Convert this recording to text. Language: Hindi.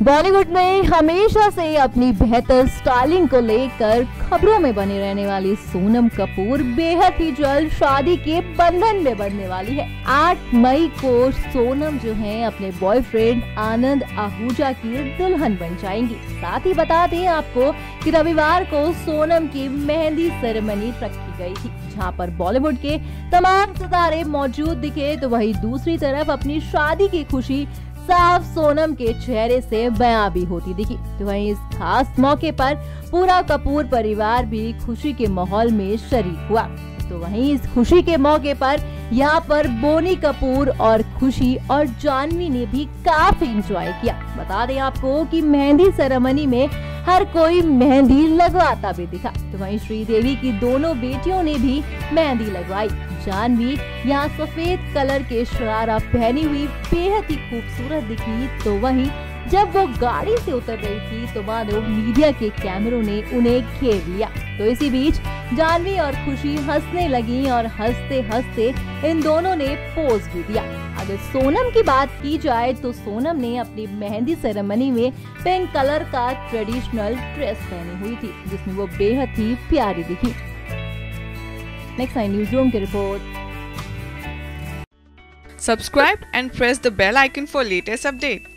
बॉलीवुड में हमेशा से अपनी बेहतर स्टाइलिंग को लेकर खबरों में बनी रहने वाली सोनम कपूर बेहद ही जल्द शादी के बंधन में बंधने वाली है। 8 मई को सोनम जो है अपने बॉयफ्रेंड आनंद आहूजा की दुल्हन बन जाएंगी। साथ ही बता दें आपको कि रविवार को सोनम की मेहंदी सेरेमनी रखी गई थी, जहां पर बॉलीवुड के तमाम सितारे मौजूद दिखे, तो वहीं दूसरी तरफ अपनी शादी की खुशी साफ सोनम के चेहरे से बयां भी होती दिखी। तो वहीं इस खास मौके पर पूरा कपूर परिवार भी खुशी के माहौल में शरीक हुआ। तो वहीं इस खुशी के मौके पर यहाँ पर बोनी कपूर और खुशी और जानवी ने भी काफी एंजॉय किया। बता दें आपको कि मेहंदी सेरेमनी में हर कोई मेहंदी लगवाता भी दिखा। तो वहीं श्रीदेवी की दोनों बेटियों ने भी मेहंदी लगवाई। जानवी यहाँ सफेद कलर के शरारा पहनी हुई बेहद ही खूबसूरत दिखी। तो वहीं जब वो गाड़ी से उतर रही थी तो मानो मीडिया के कैमरों ने उन्हें घेर लिया। तो इसी बीच जानवी और खुशी हंसने लगी और हंसते हंसते इन दोनों ने पोज भी दिया। अगर सोनम की बात की जाए तो सोनम ने अपनी मेहंदी सेरेमनी में पिंक कलर का ट्रेडिशनल ड्रेस पहनी हुई थी, जिसमें वो बेहद ही प्यारी दिखी। नेक्स्ट नाइन न्यूज रूम की रिपोर्ट। Subscribe and press the bell icon for latest update.